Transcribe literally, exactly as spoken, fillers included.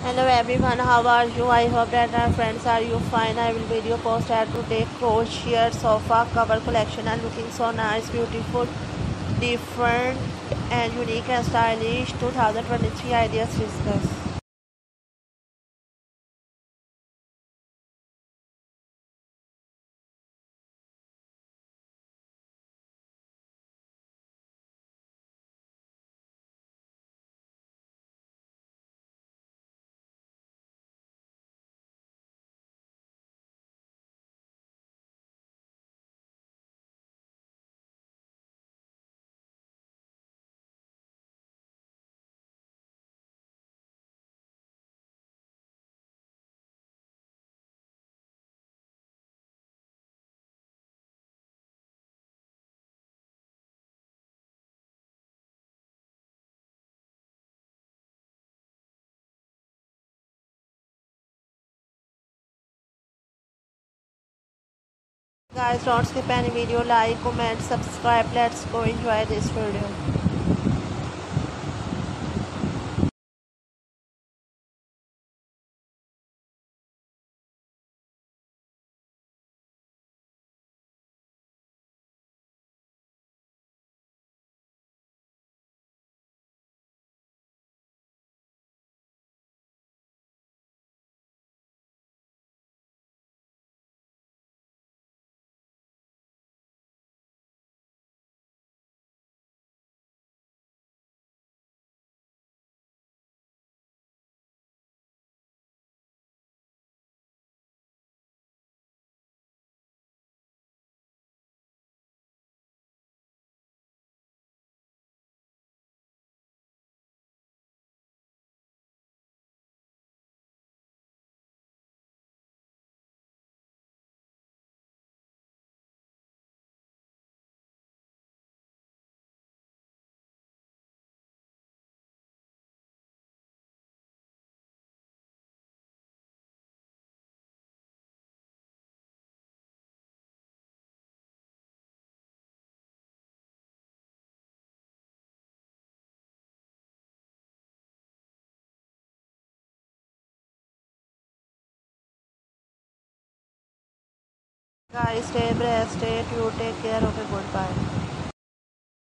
Hello everyone, how are you? I hope that our friends are you fine. I will video post at today crochet sofa cover collection and looking so nice, beautiful, different and unique and stylish twenty twenty-three ideas discuss. Guys, don't skip any video, like, comment, subscribe. Let's go enjoy this video. Guys, stay blessed, stay tuned, take care. Okay, goodbye.